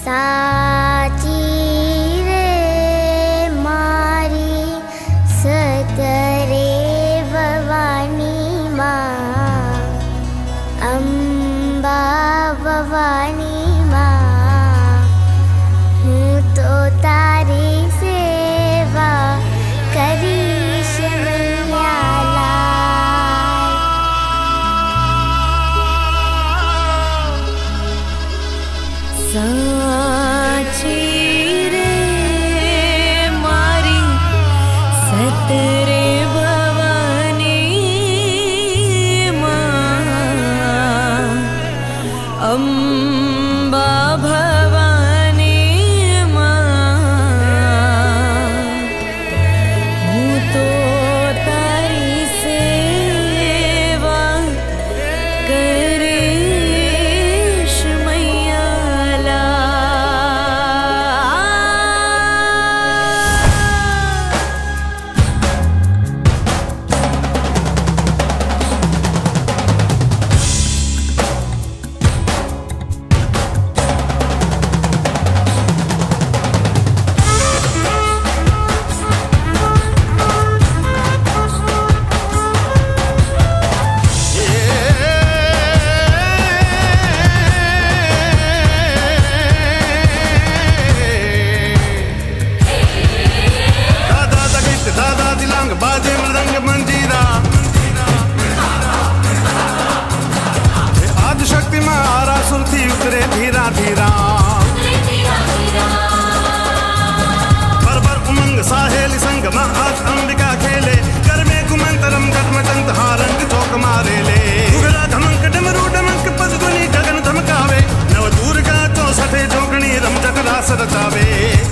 साची रे मारी सतरे भवानी माँ, अम्बा भवानी माँ, हूँ तो तारी सेवा करीश मैया लाल। साची रे मारी सतरे भवानी माँ, अम्बा भवानी माँ, हूँ तो तारी सेवा करीश मैया बाजे मृदंग मंजीरा, आदि शक्ति में आरा सुरती उतरे धीरा धीरा, बर उमंग साहेली संग में आज अंबिका खेले, कर में कुमंतरम गटमचंत हारंग चौक मारे ले, उगरा धमक डमरू डमक पदगुनी गगन धमकावे, नव दुर्गा 64 जोगणी रमजक रास रचावे।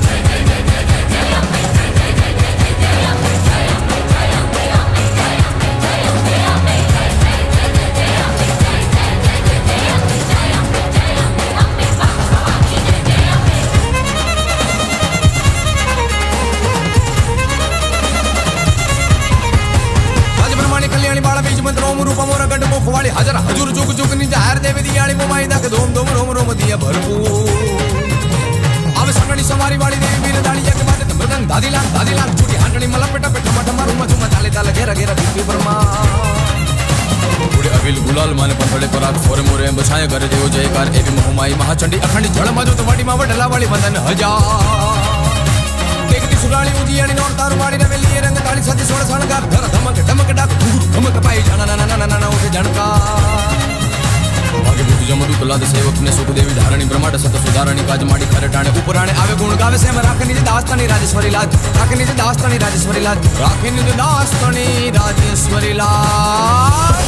खुवाड़ी हजर हजूर जुग जुग निजा हर देवी दियाली मोमाई दक धूम धूम रोम रोम दिया भरपूर। अब संगड़ी सवारी वाली देवी वीर दाड़ी जग बाजे मृदंग दादी लांग छुटी हांडड़ी मला पेटा पेटा मठ मारू मचू मचाले ताले घेरा घेरा दिव्य ब्रह्मा। बूढ़े अबिल गुलाल माने पंथड़े पराग फोरे मोरे बछाए करे देव जयकार एवी मोहमाई महाचंडी अखंडी जड़ मजो तो वाडी मां वडला वाली वंदन हजार। देखती सुराली उजियाणी नौर तारू वाली रवेली रंग ताली सदी सोड़ सणगार धर धमक धमक डाक धमक पाई जाना ना ना ना ना ना उसे जनका। आगे बुद्धि जमदू तुलाद सेवक ने सुख देवी धारणी ब्रह्मांड सत सुधारणी काज माड़ी खरे टाणे उपराणे आवे गुण गावे से राखे निज दास्तानी राजेश्वरी लाज, राखे निज दास्तानी राजेश्वरी लाज, राखे निज दास्तानी राजेश्वरी लाज।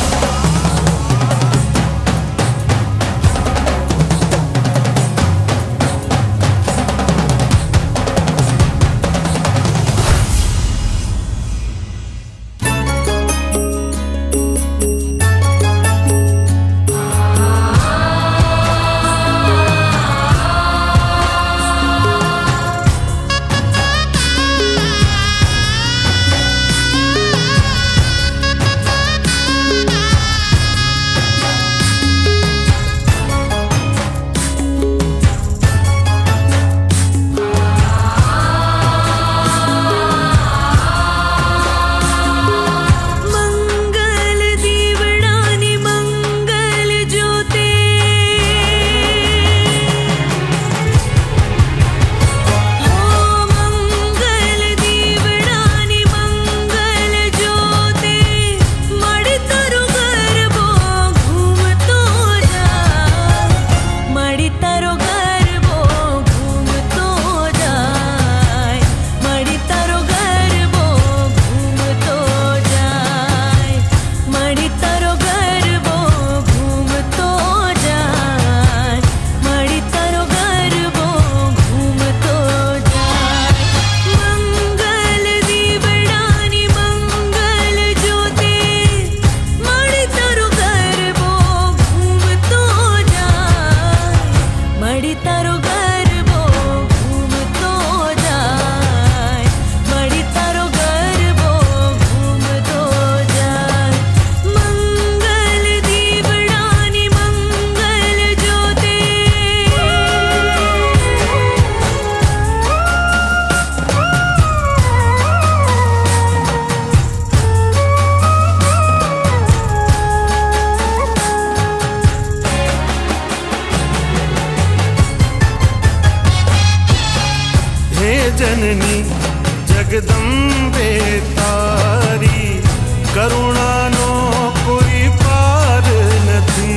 जननी जगदंबे तारी करुणानो कोई पार नथी।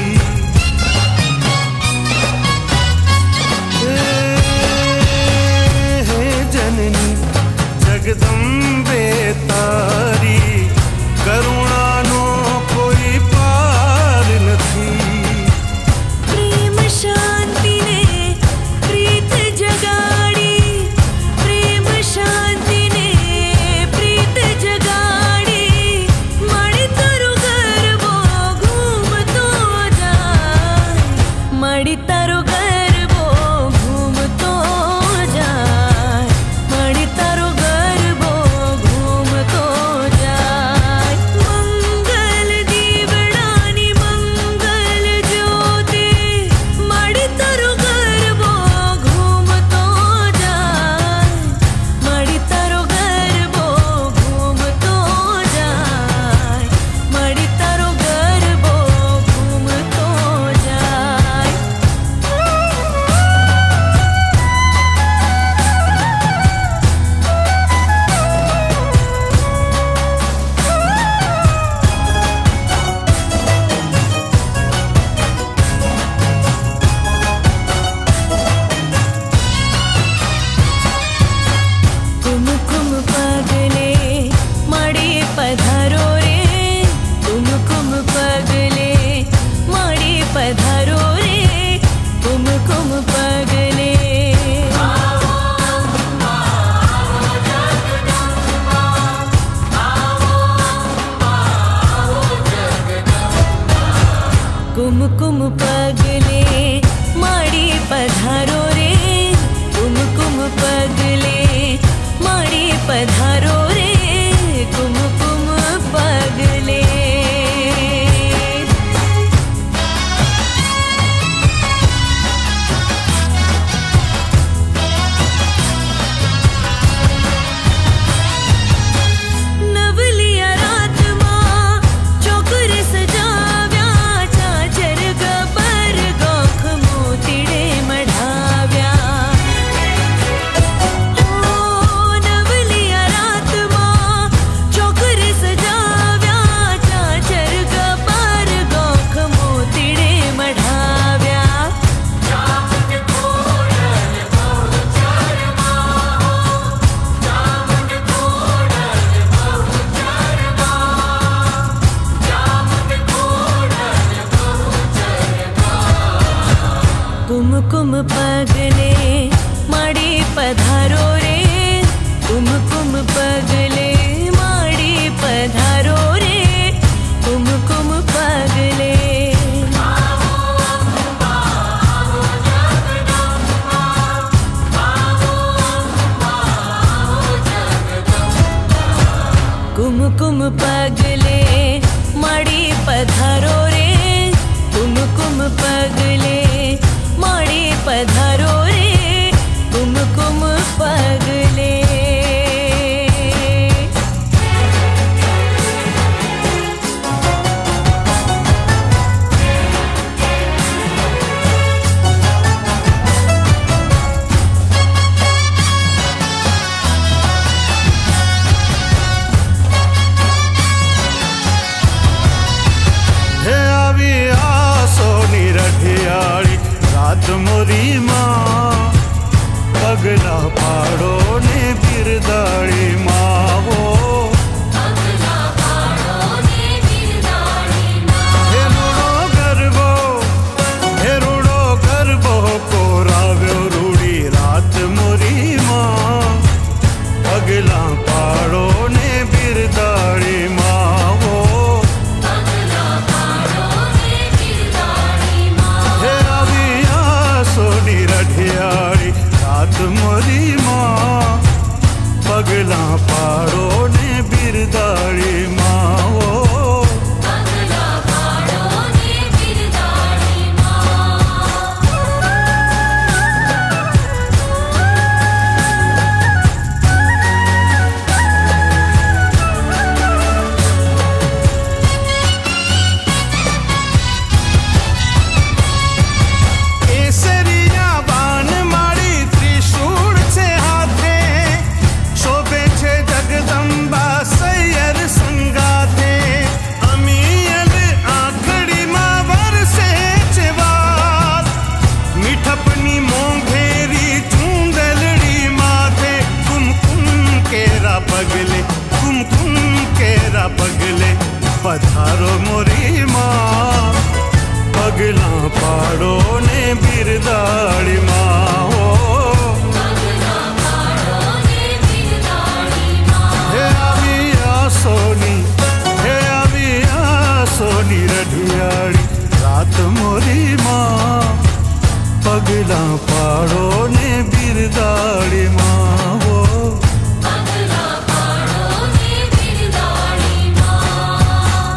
हे जननी जगदंबे तारी करुणानो कोई पार नथी। प्रेम शांति ने प्रीत जगाड़ी, प्रेम शांति ने प्रीत जगाड़ी। मड़ी तारो गरबो घूमतो जाए, मड़ी तारो गरबो घूमतो जाए, मड़ी तारो गरबो घूमतो जाए। मंगल दीवड़ानी मंगल ज्योति, मड़ी तारो गरबो घूमतो जाए, मड़ी तारो गरबो घूमतो जाए, मड़ी तारो गरबो घूमतो जाए। कुमकुम पगले मड़ी पधारो रे, कुमकुम पगले मड़ी पधारो रे, कुमकुम पगले। कुमकुम पगले मड़ी पधारो रे, कुमकुम पगले मड़ी पधारो रे, कुमकुम पगले। नवलिया रात मां चोकर सजाव्या, चाचर गबर गोख मोतीड़े मढ़ाव्या। ओ नवलिया रात मां चोकर सजाव्या, चाचर गबर गोख मोतीड़े मढ़ाव्या। कुमकुम पगले मड़ी पधारो रे, कुमकुम पगले मड़ी पधारो रे, कुमकुम पगले। कुमकुम पगले मड़ी पधारो रे, कुमकुम पगले मड़ी पधारो रे, कुमकुम पगले। हे आवी आसो निरठियाड़ी रात मोरी माँ पगला पाड़ो पगला पाड़ो ने बिरदाड़ी माँ हो पगला पाड़ो ने बिरदाड़ी माँ।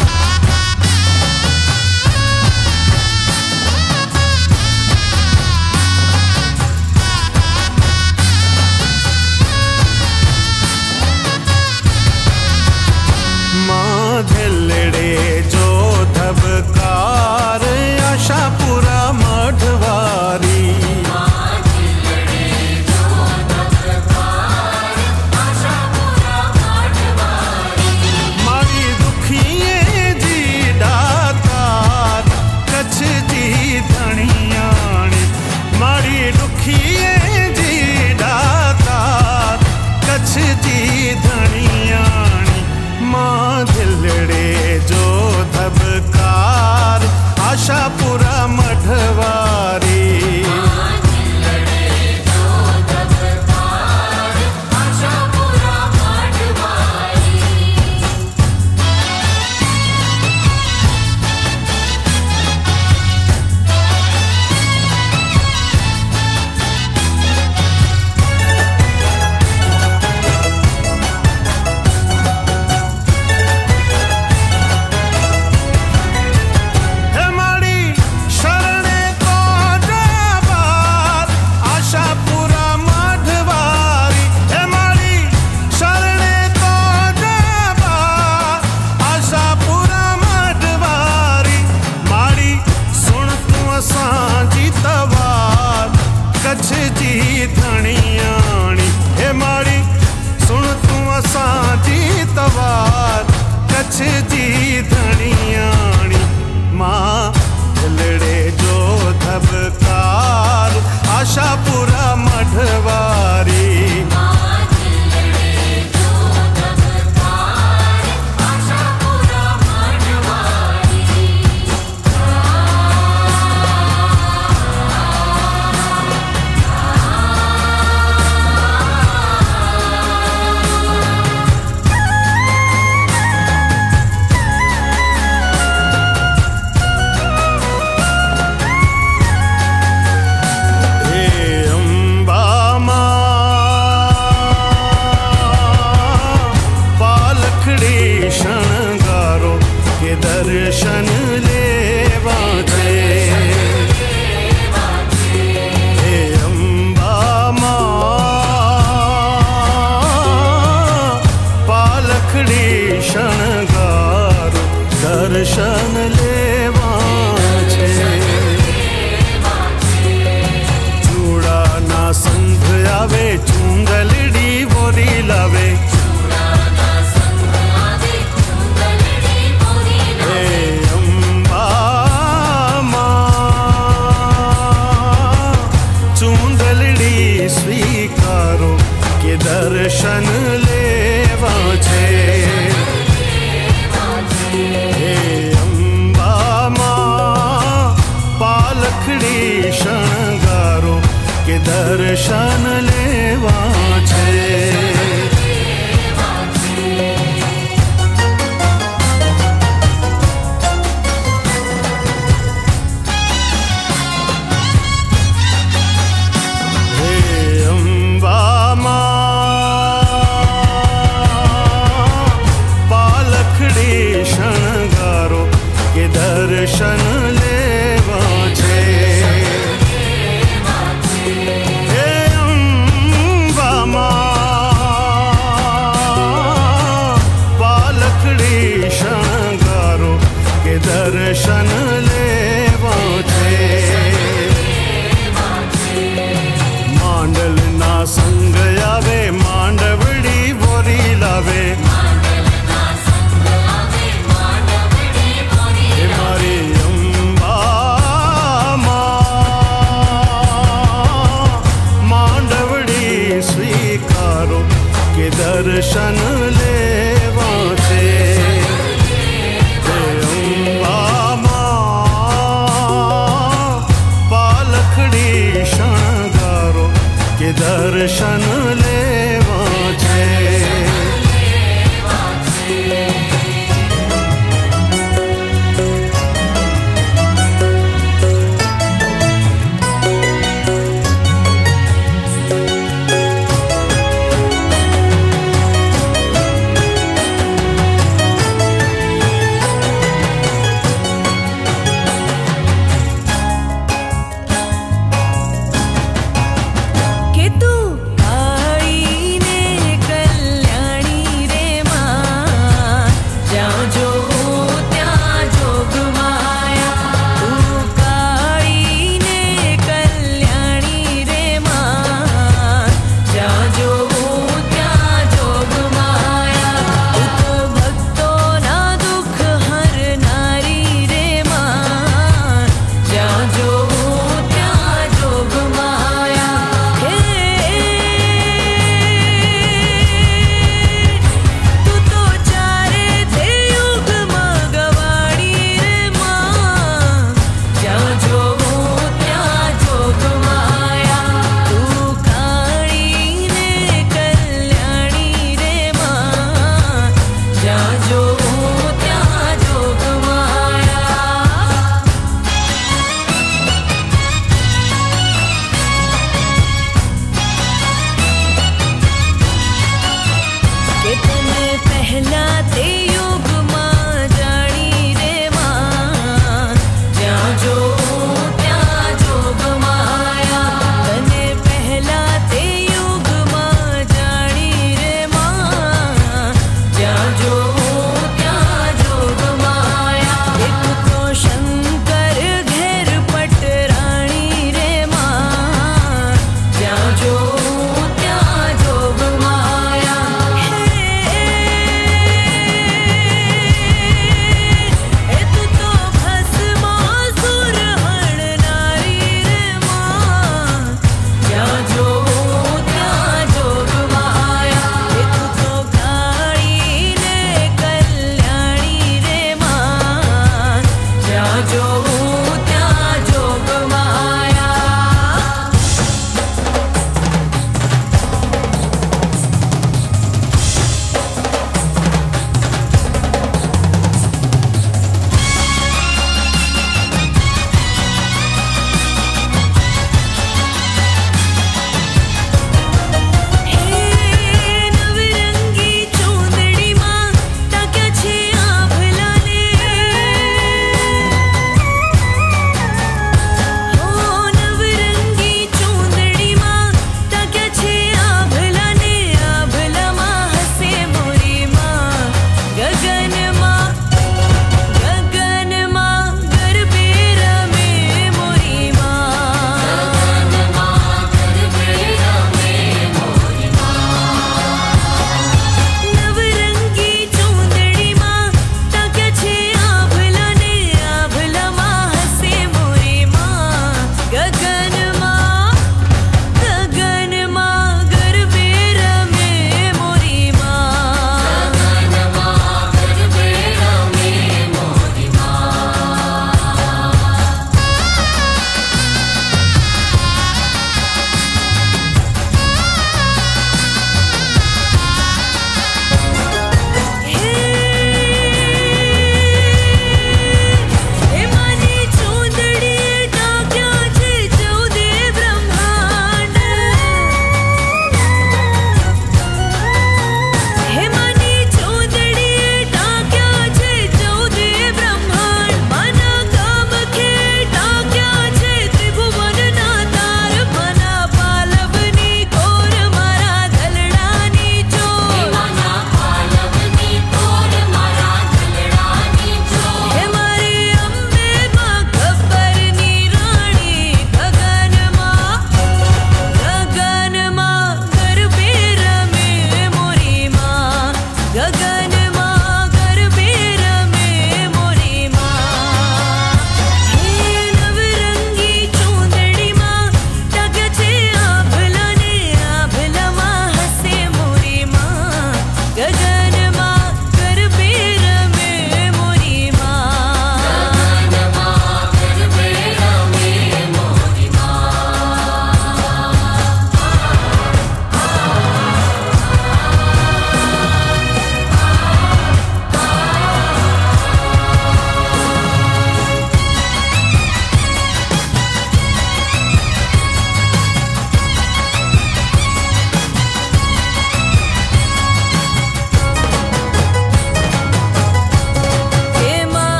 माँ झेलड़े जो धबकार आशापुरा मढ़वारी मारी दुखिए जी दातार कच्छ जी धनियाणी मारी दुखिए जी दातार कच्छ जी धनियाणी माँ दिलड़े जो धबकार आशापुरा मढ़वारी कच्छ जी धनियाणी माँ दिलड़े जो धबकार आशापुरा मढ़वारी दर्शन लेवा छे हे अम्बा माँ पालखड़ी शणगारो दर्शन लेवा छे चूड़ा ना संघ आवे चुंगलड़ी वोरी लावे स्वीकारो के दर्शन लेवा छे हे अम्बा माँ पालखड़ी शणगारो के दर्शन लेवा छे दर्शन लेवा छे हे अम्बा माँ पालखड़ी शणगारो के दर्शन लेवा छे मांडल ना संग आवे मांडवड़ी बोरी लावे हमारी अम्बा माँ मांडवड़ी स्वीकारो के दर्शन लेवा छे हे अम्बा माँ पालखड़ी शणगारो के दर्शन लेवा छे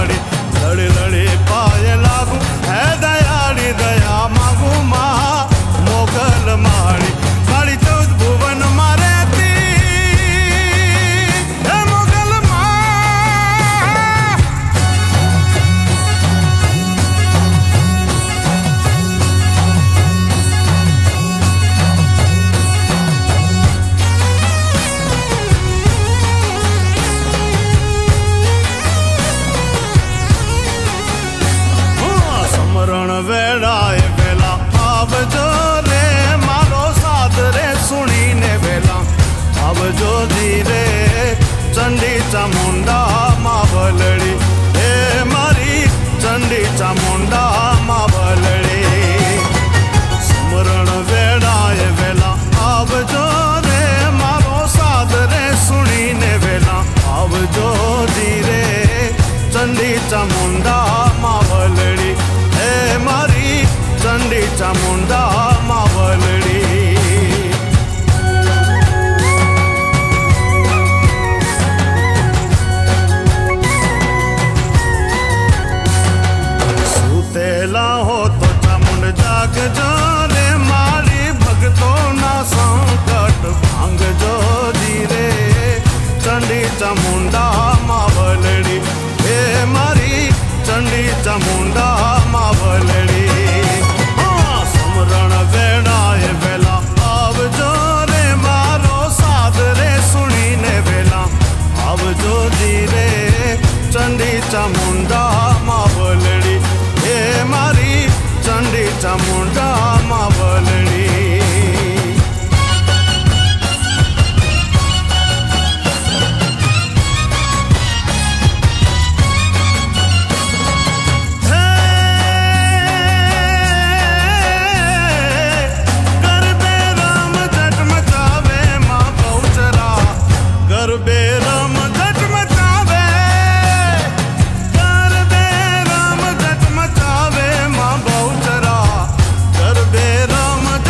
माड़ी लड़ी लड़ी पाए लागू है दयाड़ी दया मागू माँ मोगल माड़ी माड़ी 14 भुवन मारे वेड़ाए वेला आवजो रे मारो साथ रे सुनी ने वेला आवजो धीरे चंडी चामुंडा मावलड़ी ए मारी चंडी चामुंडा मावलड़ी स्मरण वेड़ाए वेला आवजो रे मारो साथ रे सुनी ने वेला आवजो धीरे चंडी चामुंडा मावलड़ी ए मारी चंडी चामुंडा मावलड़ी सूतेला हो तो चामुंड जाग जो रे मारी भगतों ना संकट भांग जो धीरे चंडी चामुंडा मावलड़ी ए मारी चंडी चामुंडा मावलड़ी समरण वेड़ाए वेला आवजो रे मारो साध रे सुनी ने वेला आवजो धीरे चंडी चामुंडा मावलड़ी ए मारी चंडी चामुंडा मावलड़ी राम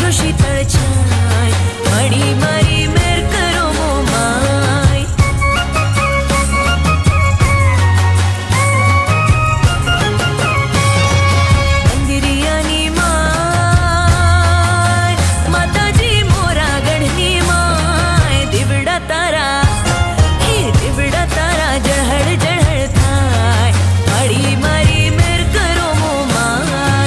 जो शीतल छाय मड़ी मारी मेर करो मोमाय मंदिरियानी माय माताजी मोरा गढ़नी माय दिवड़ा तारा जहड़ जहड़ थाय मड़ी मारी मेर करो मोमाय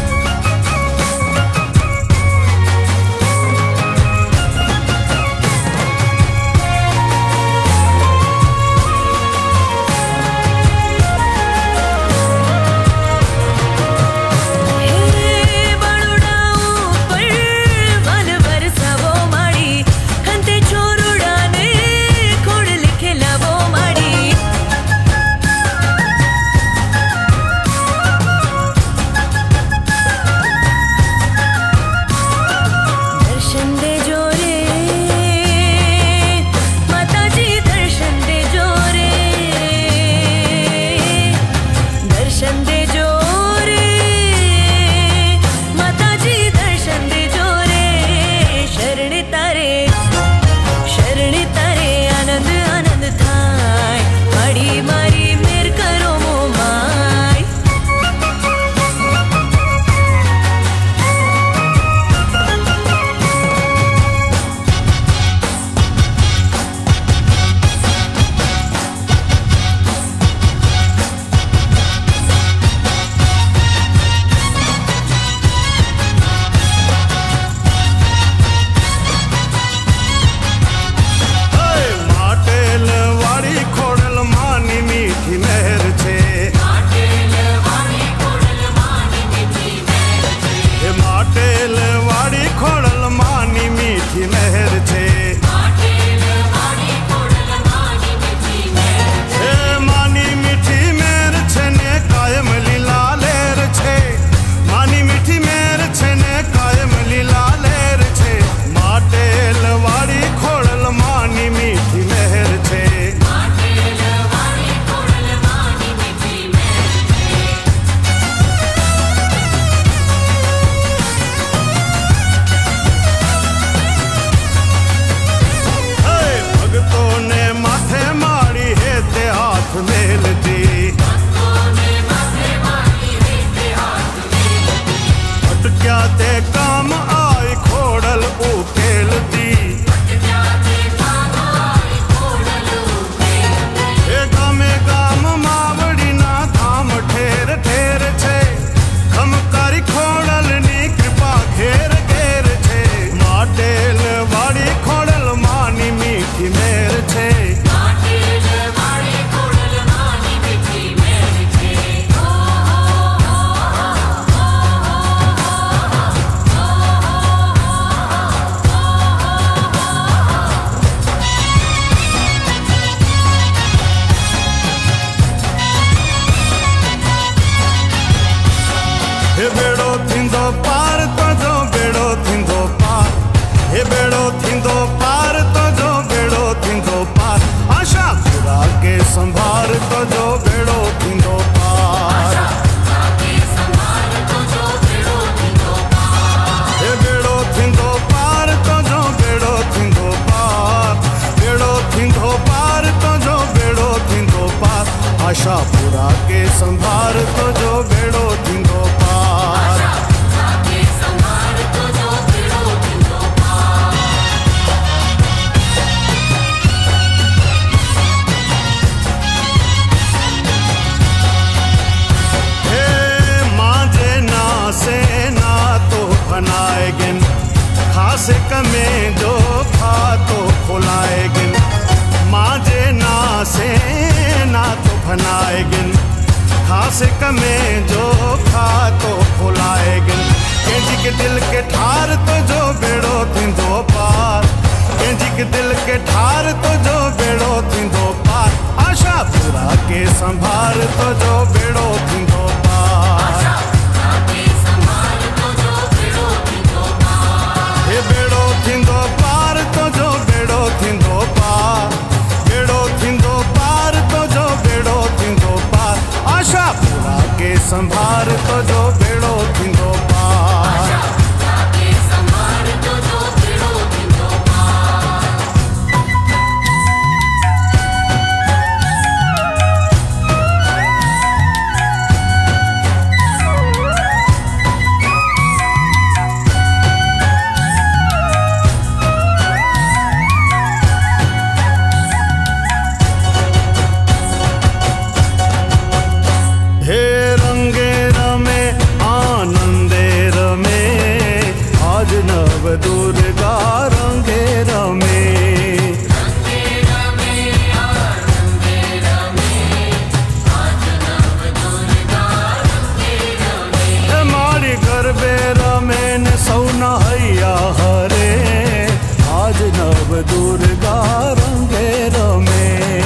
संभार तो जो बेड़ो थींदो पार हे बेड़ो थींदो पार तो जो बेड़ो थींदो पार बेड़ो थींदो पार तो जो बेड़ो थींदो पार आशा पूरा के संभार तो जो बेड़ो थींदो पार बनाएगिन खासे कमे जो खा तो खुलाएगिन माजे ना से ना तो बनाएगिन खासे कमे जो खा तो खुलाएगिन केंजी के दिल के ठार तो जो बेड़ो थींदो पार केंजी के दिल के ठार तो जो बेड़ो थींदो पार आशा पूरा के संभार तो जो बेड़ो थींदो पार हे बेड़ो थींदो पार तो जो बेड़ो थींदो पार बेड़ो थींदो पार तो जो बेड़ो थींदो पार आशा पूरा के संभार तो जो बेड़ो थींदो पार નવ દુર્ગા રંગે રમે. મારી ગરબે રમે ને સૌના હૈયા હરે, આજ નવ દુર્ગા રંગે રમે.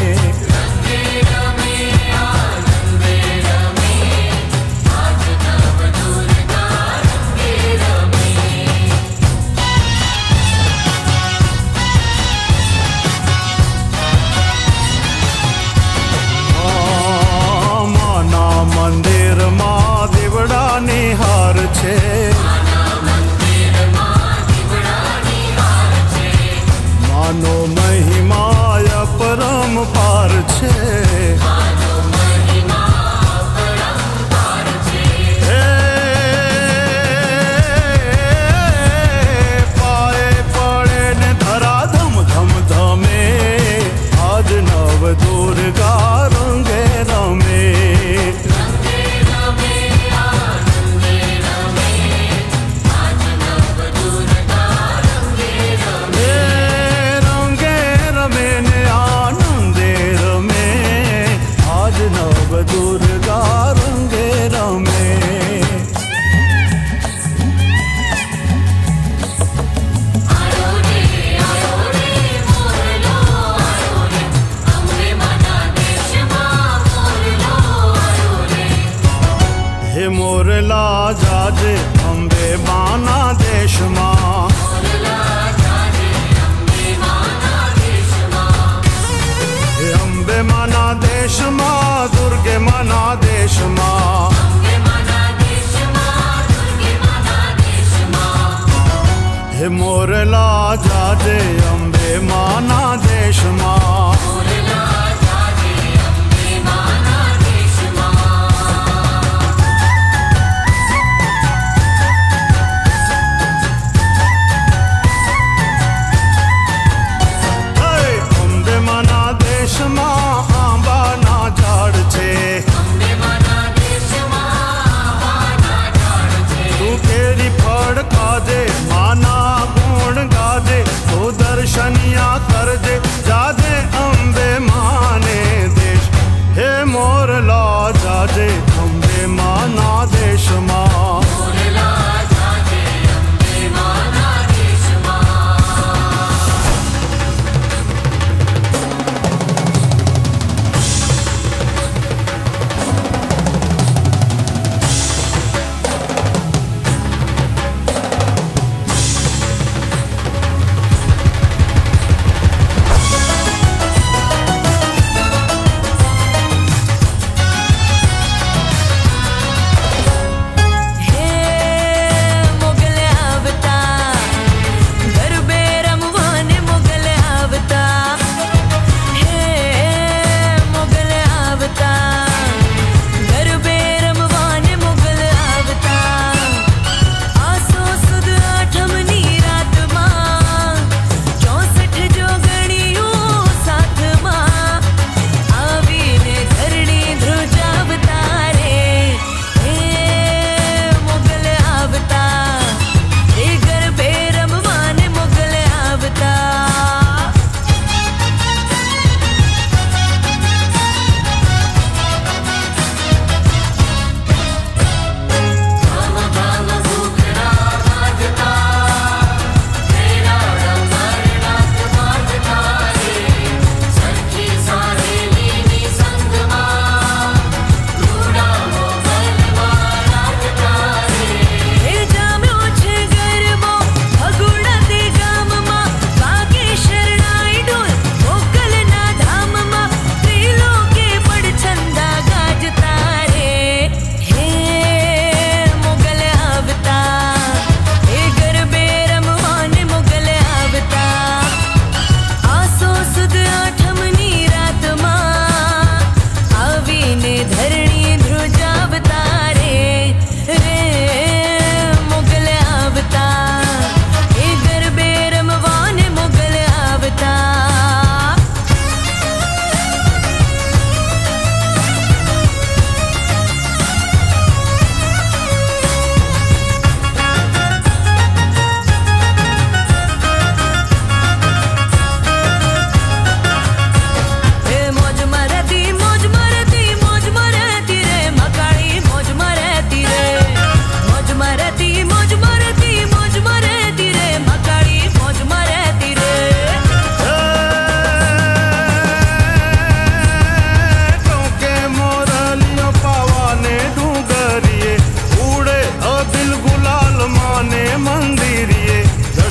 મંદિરમાં દીવડા નિહાર છે, માનો મહિમા પરંપાર છે. પાએ પડે ને ધરા ધમ ધમ ધમે, આજ નવ દુર્ગા રંગે રમે. દુર્ગા રંગે રમે. હે મોરલા જાજે અંબે માના દેશમાં, હે અંબે માના દેશમાં, દુર્ગે માના દેશમાં, હે મોરલા જાજે અંબે માના દેશમાં. અંબે માના દેશમાં આંબાના ઝાડ છે, તું કેરી ફળ ખાજે, માના ગુણ ગાજે, તો દર્શનિયા કરજે, જાજે અંબે માં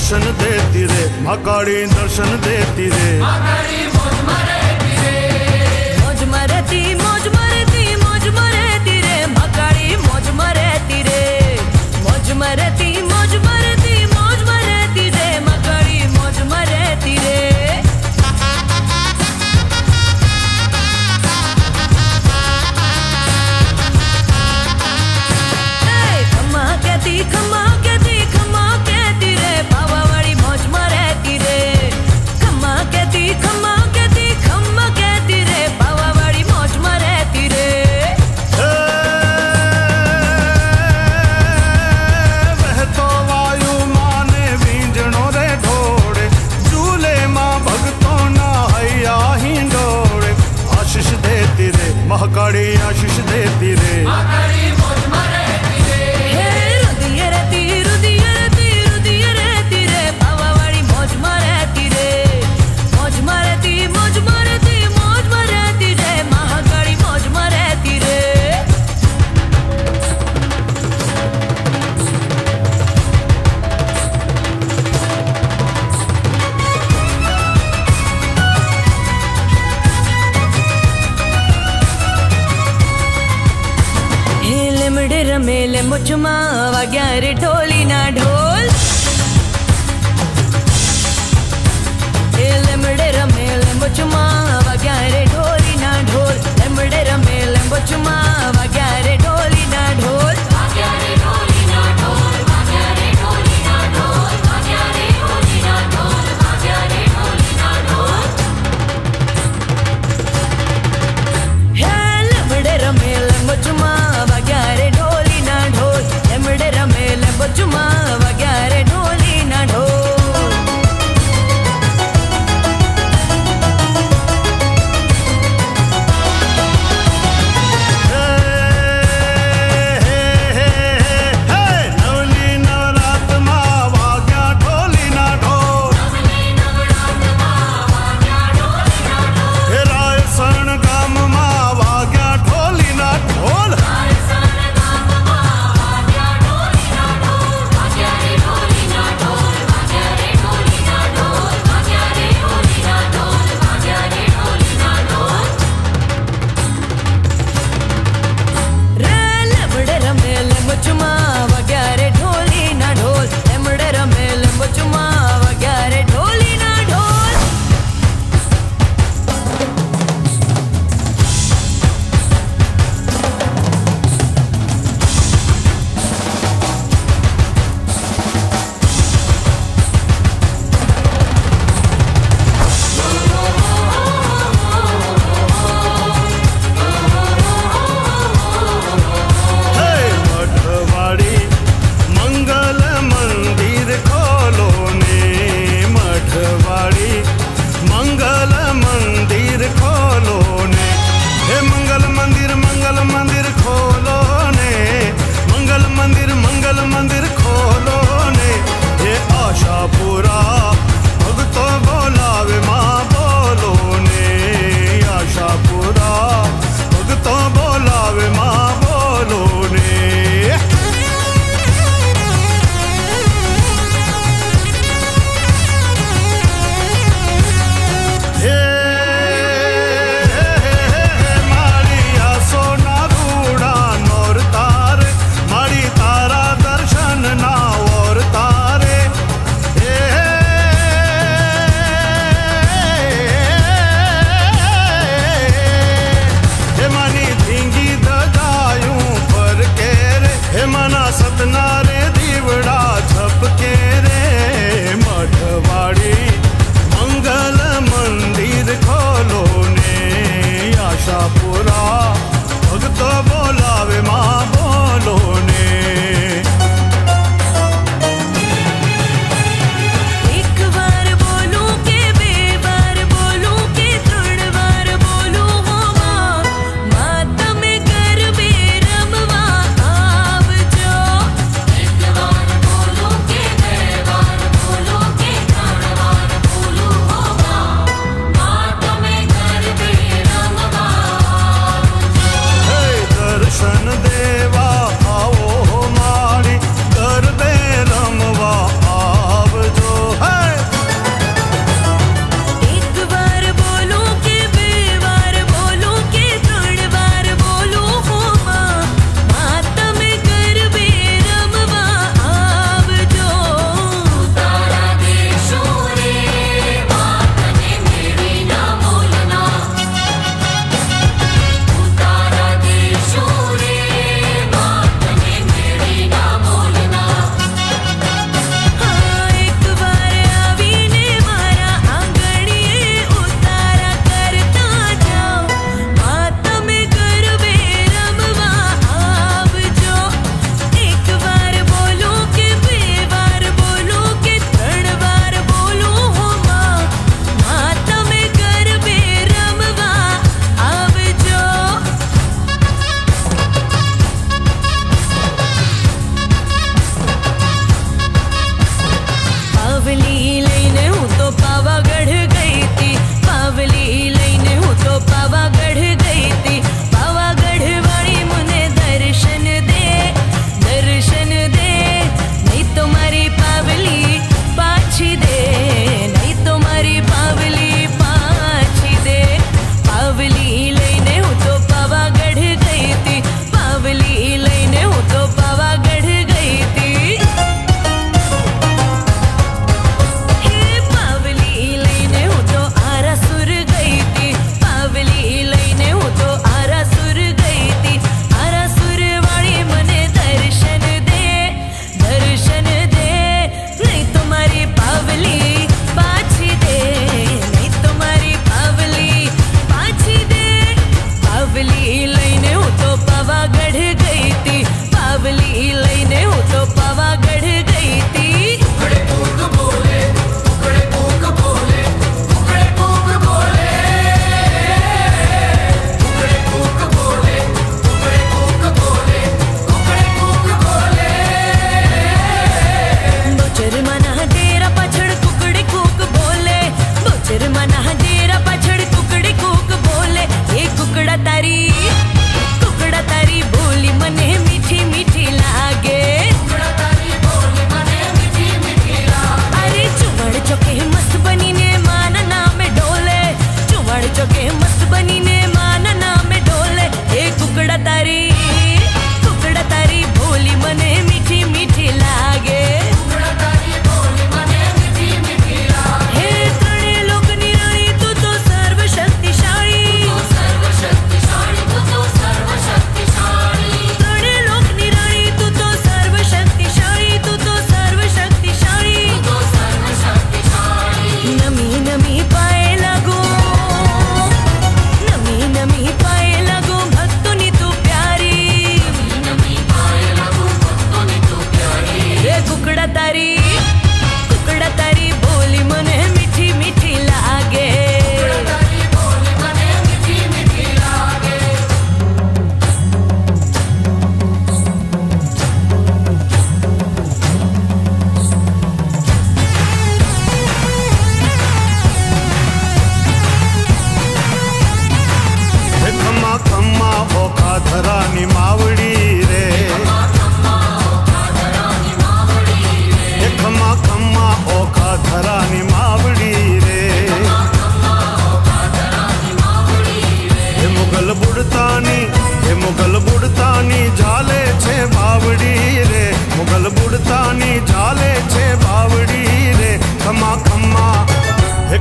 दर्शन देती रे महाकाली दर्शन देती रे मौज मरती मौज मरती मौज मरती रे महाकाली मौज मरती रे मौज मरती मौज मरती मौज मरती रे महाकाली मौज मरती रे खम्मा कहती रे बाबा वाली मौज मरती रे खम्मा कहती रे बाबा वाली मौज मरती रे वह तो वायु माने वींजणो रे ढोड़े झूले मां भगतों ना हैया ही डोड़े आशीष देती रे महाकाली आशीष देती रे रमेले मुचमा वाग्या रे ढोली ना ढोल लेमड़े रमेले मुचमा वाग्या रे ढोली ना ढोल लेमड़े रमेले मुचमा वाग्या रे ढोली ना ढोल वाग्या रे ढोली ना ढोल वाग्या रे ढोली ना ढोल वाग्या रे ढोली ना ढोल वाग्या रे ढोली ना ढोल हे लेमड़े रमेले मुचमा वाग्या रे ढोली ना ढोल लेमड़े रमेले मुचमा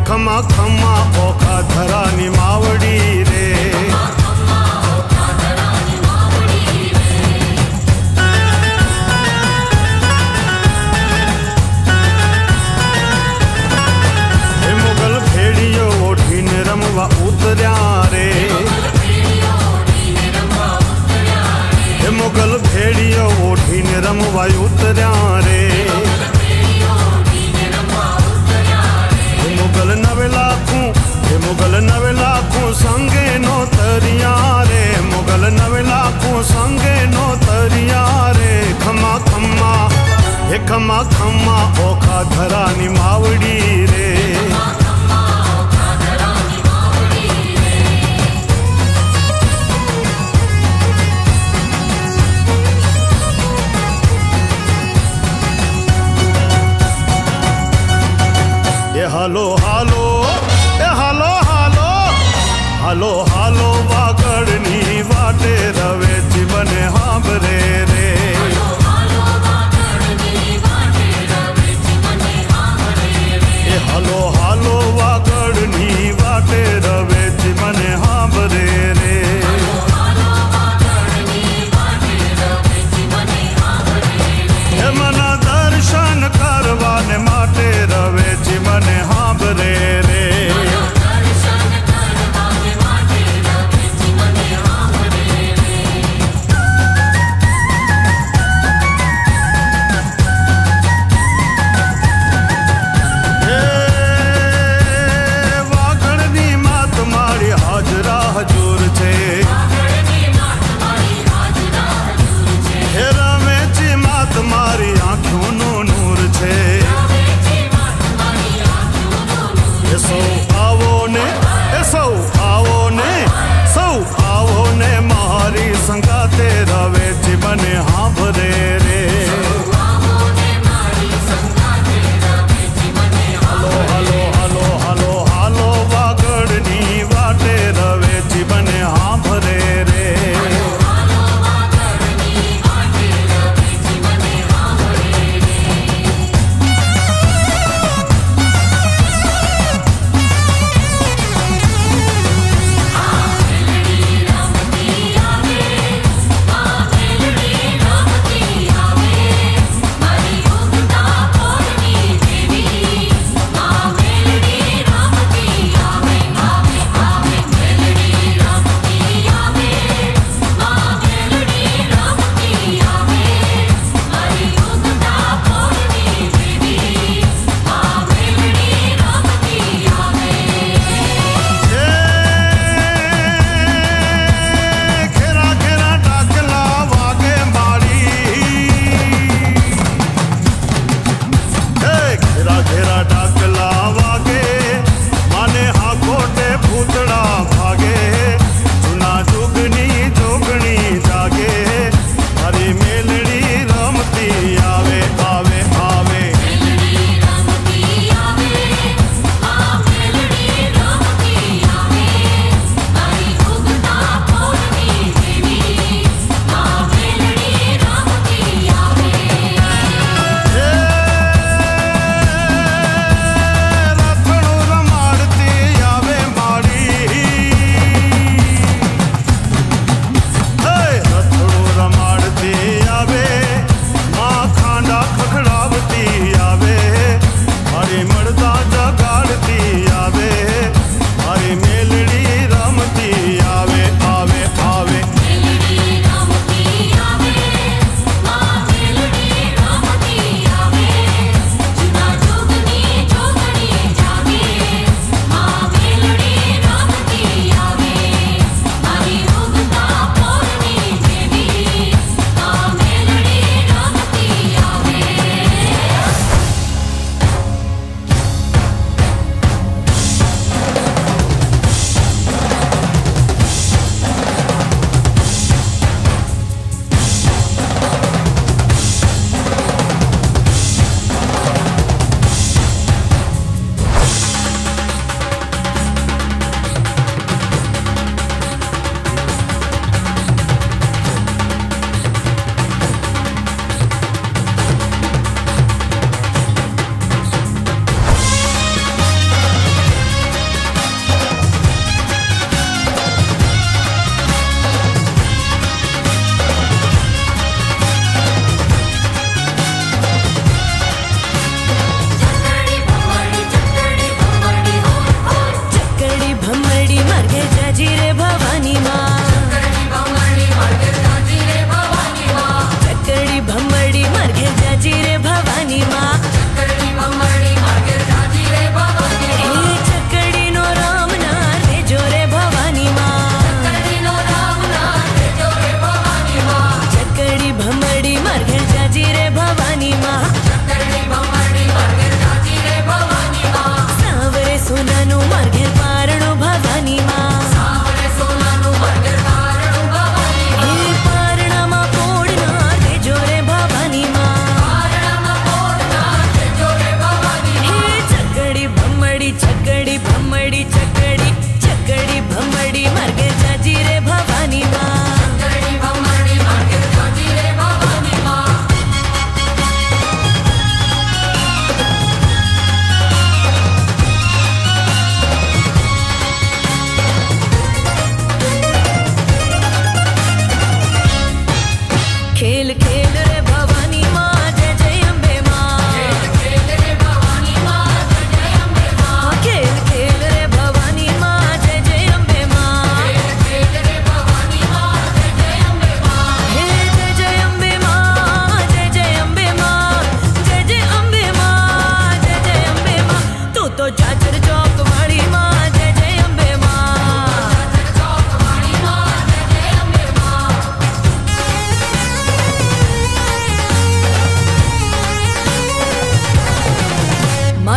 खमा खमा ओखा धरानी मावड़ी रे। हे मुगल भेड़ियो ओढ़ीन रमवा उतर्या रे। हे मुगल भेड़ियो ओढ़ीन रमवा उतर्या रे। मुगल नवे लाखों, हे मुगल नवे लाखों संगे नो तरिया रे। मुगल नवे लाखों संगे नो तरिया रे। खमा खमा हे खमा खमा ओखा धरानी मावड़ी रे। हालो हालो हालो हालो हालो हालो वागड़नी वाटे रवे जीवन हांबरे रे। हालो हालो वागड़नी वाटे रवे जीवन हांबरे रे। हे मना दर्शन करवाने माटे रवे जीवन हांबरे रे।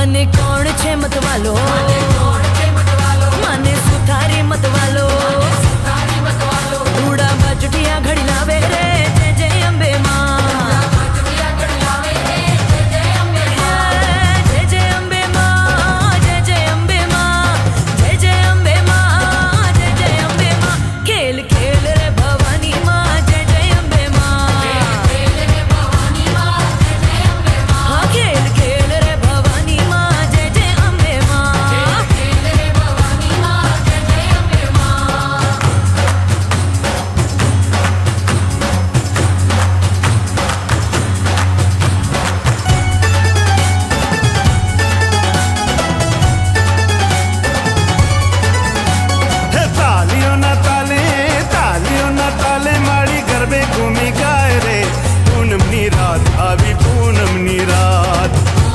माने कौन छे मत वालो, माने सुथारी मत वालो, रूड़ा बजटिया घड़ी लावे रे जय जय अम्बे माँ, जय जय अम्बे माँ, जय जय अम्बे माँ, जय जय अम्बे माँ, जय जय अम्बे माँ। खेल खेल रे भवानी माँ, जय जय अम्बे माँ, हाँ खेल खेल रे भवानी माँ, जय जय अम्बे माँ। तालियों ना ताले माड़ी गरबे घूमी गाए रे, पूनम नी रात आवी पूनम नी रात,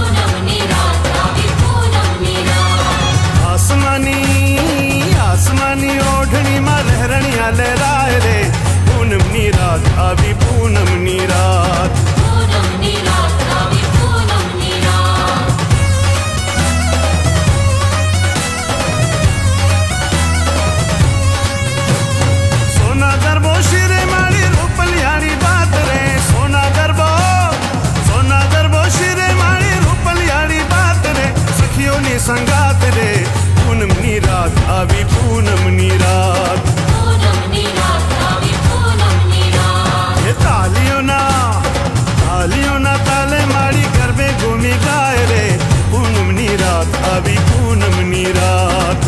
आसमानी आसमानी ओढ़नी मा लहरणिया लहराए रे, पूनम नी रात आवी पूनम नी रात। सोना गरबो शिरे माड़ी रूपलियाड़ी बात रे, सोना गरबो शिरे माड़ी रूपलियाड़ी बात रे, सखियों नी संगात रे, पूनम नी रात आवी पूनम नी रात। ये तालियों ना ताले माड़ी गरबे घूमी गाए रे, पूनम नी रात आवी पूनम नी रात।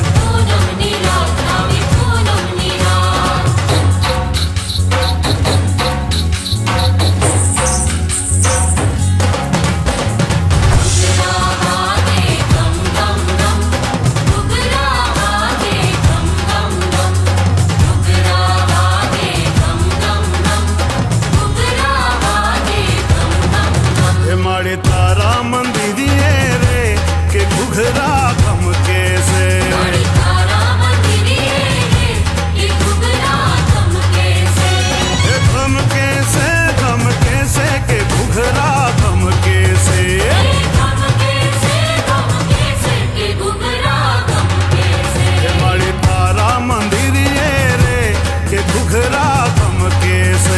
माड़े तारा मंदिरिए रे के घुघरा गम कैसे, गम कैसे के घुघरा गम कैसे, माड़े तारा मंदिरिए रे के घुघरा गम कैसे।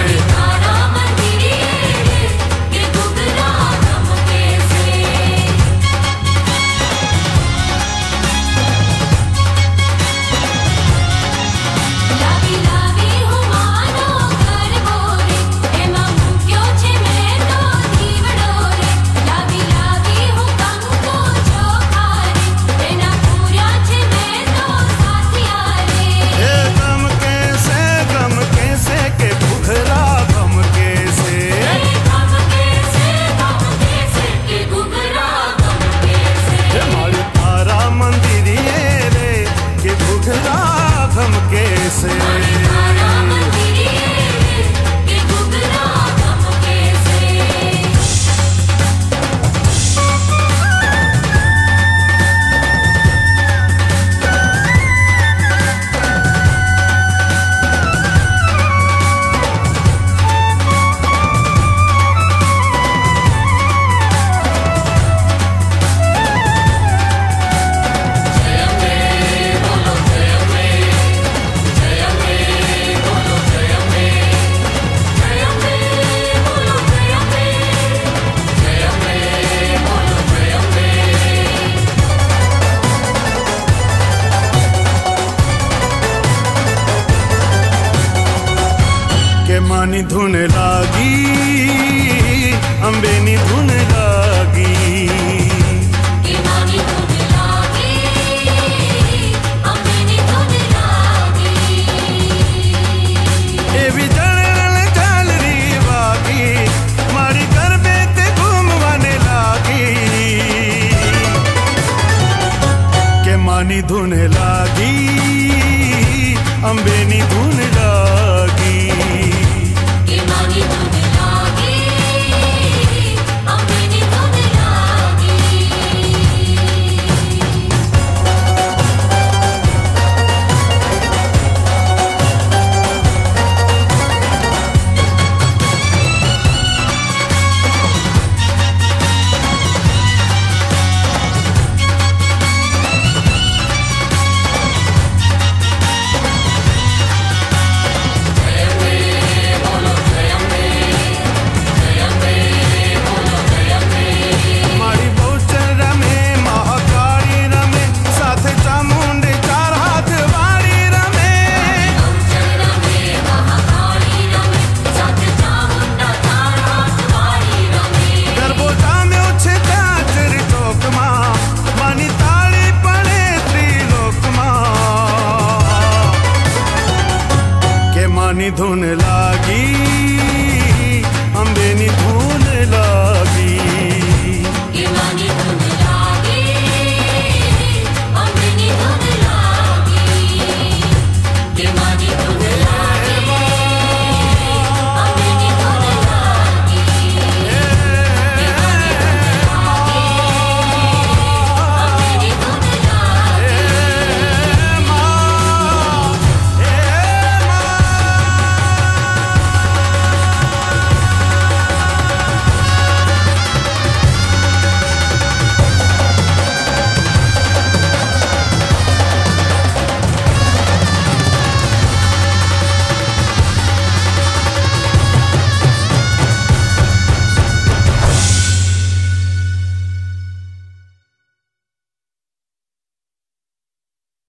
मानी धुन लागी अम्बे नी धुन लागी, ए भी चल री बागी मारी गरबे ते घूमवाने लागी, के मानी धुन लागी अम्बे नी धुन लागी। धुन लागी अंबेनी धुन